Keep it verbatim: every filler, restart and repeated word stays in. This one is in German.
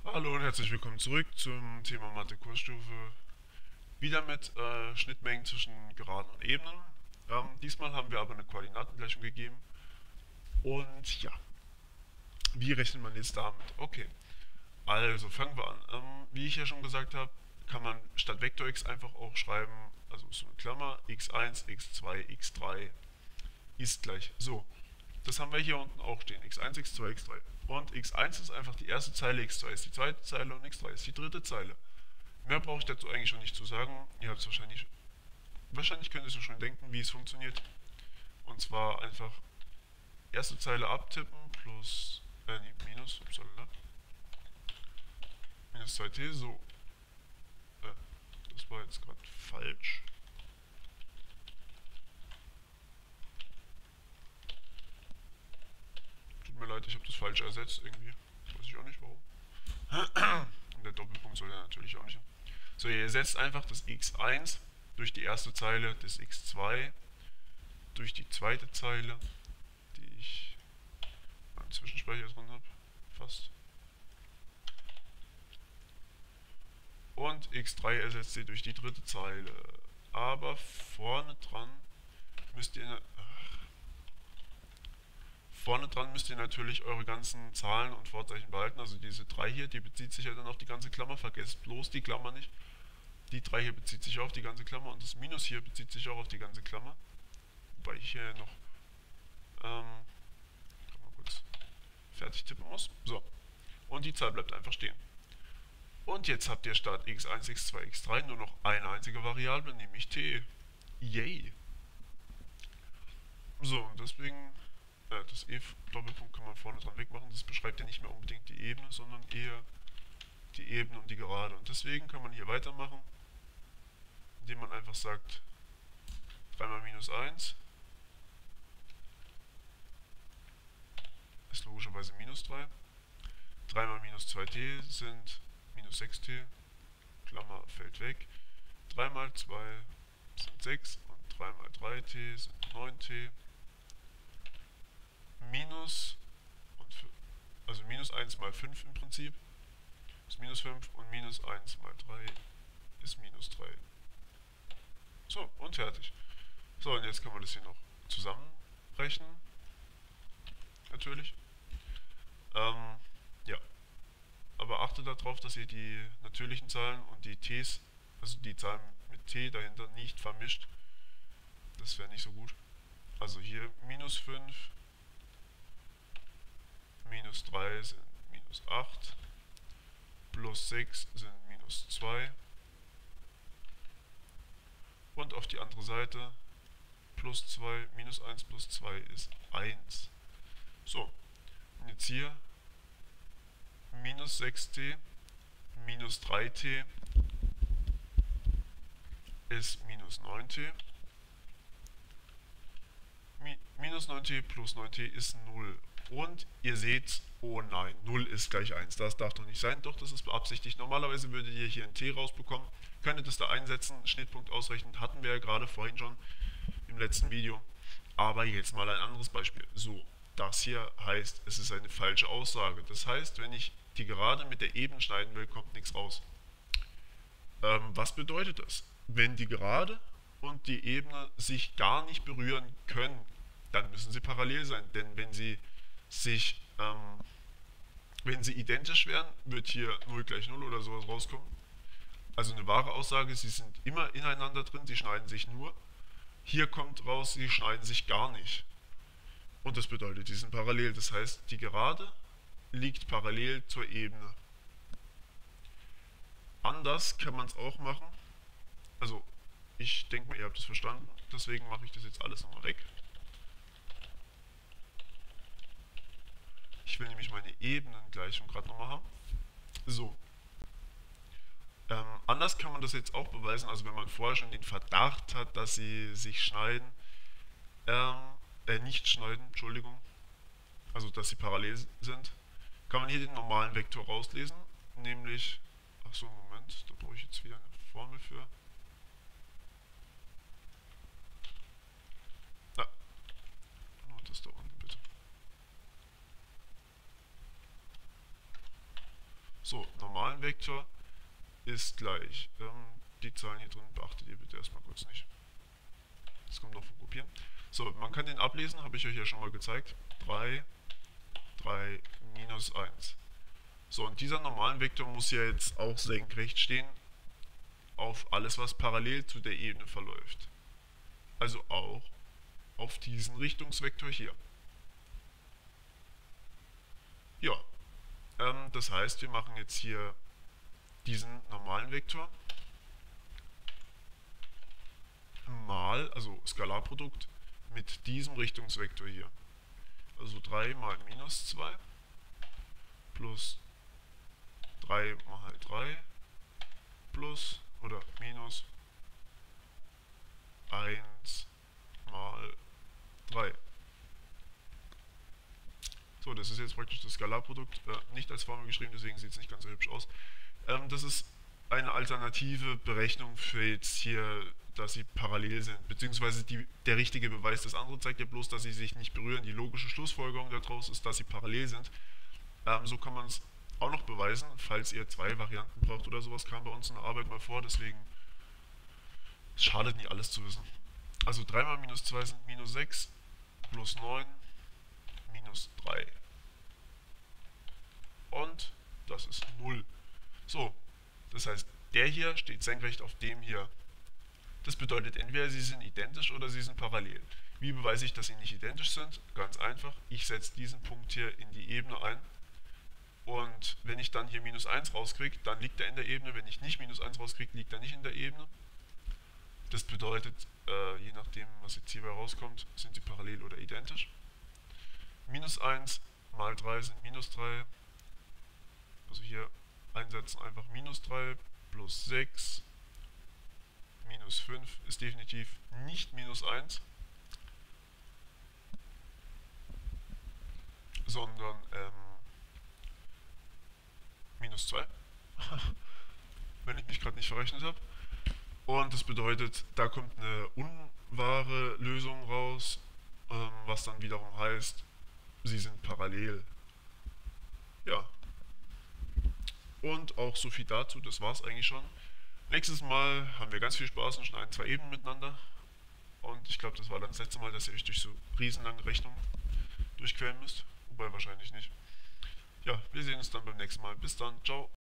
Hallo und herzlich willkommen zurück zum Thema Mathe-Kursstufe. Wieder mit äh, Schnittmengen zwischen Geraden und Ebenen. Ähm, diesmal haben wir aber eine Koordinatengleichung gegeben. Und ja, wie rechnet man jetzt damit? Okay, also fangen wir an. Ähm, wie ich ja schon gesagt habe, kann man statt Vektor x einfach auch schreiben, also so eine Klammer, x eins, x zwei, x drei ist gleich. So, das haben wir hier unten auch stehen. x eins, x zwei, x drei. Und x eins ist einfach die erste Zeile, x zwei ist die zweite Zeile und x drei ist die dritte Zeile. Mehr brauche ich dazu eigentlich schon nicht zu sagen. Ihr habt es wahrscheinlich, wahrscheinlich könnt ihr es schon denken, wie es funktioniert. Und zwar einfach erste Zeile abtippen plus, äh, nee, minus, upsala, minus zwei t, so. Äh, das war jetzt gerade falsch. Tut mir leid, ich habe das falsch ersetzt irgendwie. Weiß ich auch nicht warum. Und der Doppelpunkt soll ja natürlich auch nicht. So, ihr ersetzt einfach das x eins durch die erste Zeile des x zwei, durch die zweite Zeile, die ich beim Zwischenspeicher drin habe. Fast. Und x drei ersetzt ihr durch die dritte Zeile. Aber vorne dran müsst ihr vorne dran müsst ihr natürlich eure ganzen Zahlen und Vorzeichen behalten. Also diese drei hier, die bezieht sich ja dann auf die ganze Klammer. Vergesst bloß die Klammer nicht. Die drei hier bezieht sich auch auf die ganze Klammer und das Minus hier bezieht sich auch auf die ganze Klammer. Wobei ich hier noch ähm, mal kurz fertig tippen muss. So. Und die Zahl bleibt einfach stehen. Und jetzt habt ihr statt x eins, x zwei, x drei nur noch eine einzige Variable, nämlich t. Yay! So, und deswegen, äh, das e-Doppelpunkt kann man vorne dran wegmachen. Das beschreibt ja nicht mehr unbedingt die Ebene, sondern eher die Ebene und die Gerade. Und deswegen kann man hier weitermachen, indem man einfach sagt, drei mal minus eins ist logischerweise minus drei. drei mal minus zwei t sind minus sechs t. Klammer fällt weg. drei mal zwei sind sechs und drei mal drei t sind neun t. Minus, und für, also minus eins mal fünf im Prinzip ist minus fünf und minus eins mal drei ist minus drei. So, und fertig. So, und jetzt kann man das hier noch zusammenrechnen. Natürlich. Ähm, ja. Aber achtet darauf, dass ihr die natürlichen Zahlen und die t's, also die Zahlen mit t dahinter, nicht vermischt. Das wäre nicht so gut. Also hier minus fünf, minus drei sind minus acht, plus sechs sind minus zwei. Und auf die andere Seite plus zwei, minus eins plus zwei ist eins. So, und jetzt hier minus sechs t, minus drei t ist minus neun t. Mi minus neun t plus neun t ist null. Und ihr seht, oh nein, null ist gleich eins. Das darf doch nicht sein. Doch, das ist beabsichtigt. Normalerweise würdet ihr hier ein t rausbekommen. Könntet es da einsetzen, Schnittpunkt ausrechnen. Hatten wir ja gerade vorhin schon im letzten Video. Aber jetzt mal ein anderes Beispiel. So, das hier heißt, es ist eine falsche Aussage. Das heißt, wenn ich die Gerade mit der Ebene schneiden will, kommt nichts raus. Ähm, was bedeutet das? Wenn die Gerade und die Ebene sich gar nicht berühren können, dann müssen sie parallel sein. Denn wenn sie sich, ähm, wenn sie identisch wären, wird hier null gleich null oder sowas rauskommen. Also eine wahre Aussage, sie sind immer ineinander drin, sie schneiden sich nur. Hier kommt raus, sie schneiden sich gar nicht. Und das bedeutet, die sind parallel. Das heißt, die Gerade liegt parallel zur Ebene. Anders kann man es auch machen. Also, ich denke mal, ihr habt es verstanden. Deswegen mache ich das jetzt alles nochmal weg. Ich will nämlich meine Ebenengleichung gerade nochmal haben. So. Ähm, anders kann man das jetzt auch beweisen. Also, wenn man vorher schon den Verdacht hat, dass sie sich schneiden. Ähm, äh, nicht schneiden, Entschuldigung. Also, dass sie parallel sind. Kann man hier den normalen Vektor rauslesen. Nämlich, achso, Moment, da brauche ich jetzt wieder eine Formel für. Ah, nur das da unten bitte. So, normalen Vektor ist gleich, ähm, die Zahlen hier drin beachtet ihr bitte erstmal kurz nicht. Das kommt noch vom Kopieren. So, man kann den ablesen, habe ich euch ja schon mal gezeigt. drei, drei, minus eins. So, und dieser normalen Vektor muss ja jetzt auch senkrecht stehen auf alles, was parallel zu der Ebene verläuft. Also auch auf diesen Richtungsvektor hier. Ja, ähm, das heißt, wir machen jetzt hier diesen normalen Vektor mal, also Skalarprodukt, mit diesem Richtungsvektor hier. Also drei mal minus zwei plus drei mal drei plus oder minus eins mal drei. So, das ist jetzt praktisch das Skalarprodukt, äh, nicht als Formel geschrieben, deswegen sieht es nicht ganz so hübsch aus. Ähm, das ist eine alternative Berechnung für jetzt hier, dass sie parallel sind, beziehungsweise die, der richtige Beweis. Das andere zeigt ja bloß, dass sie sich nicht berühren. Die logische Schlussfolgerung daraus ist, dass sie parallel sind. Ähm, so kann man es auch noch beweisen, falls ihr zwei Varianten braucht oder sowas, kam bei uns in der Arbeit mal vor, deswegen es schadet nie alles zu wissen. Also drei mal minus zwei sind minus sechs, plus neun, minus drei. Und das ist null. So, das heißt, der hier steht senkrecht auf dem hier. Das bedeutet, entweder sie sind identisch oder sie sind parallel. Wie beweise ich, dass sie nicht identisch sind? Ganz einfach, ich setze diesen Punkt hier in die Ebene ein. Und wenn ich dann hier minus eins rauskriege, dann liegt er in der Ebene. Wenn ich nicht minus eins rauskriege, liegt er nicht in der Ebene. Das bedeutet, äh, je nachdem, was jetzt hierbei rauskommt, sind sie parallel oder identisch. Minus eins mal drei sind minus drei. Also hier einsetzen einfach minus drei plus sechs. Minus fünf ist definitiv nicht minus eins, sondern ähm, minus zwei, wenn ich mich gerade nicht verrechnet habe. Und das bedeutet, da kommt eine unwahre Lösung raus, ähm, was dann wiederum heißt, sie sind parallel. Ja. Und auch so viel dazu, das war es eigentlich schon. Nächstes Mal haben wir ganz viel Spaß und schneiden zwei Ebenen miteinander. Und ich glaube, das war dann das letzte Mal, dass ihr euch durch so riesenlange Rechnungen durchqueren müsst. Wobei wahrscheinlich nicht. Ja, wir sehen uns dann beim nächsten Mal. Bis dann. Ciao.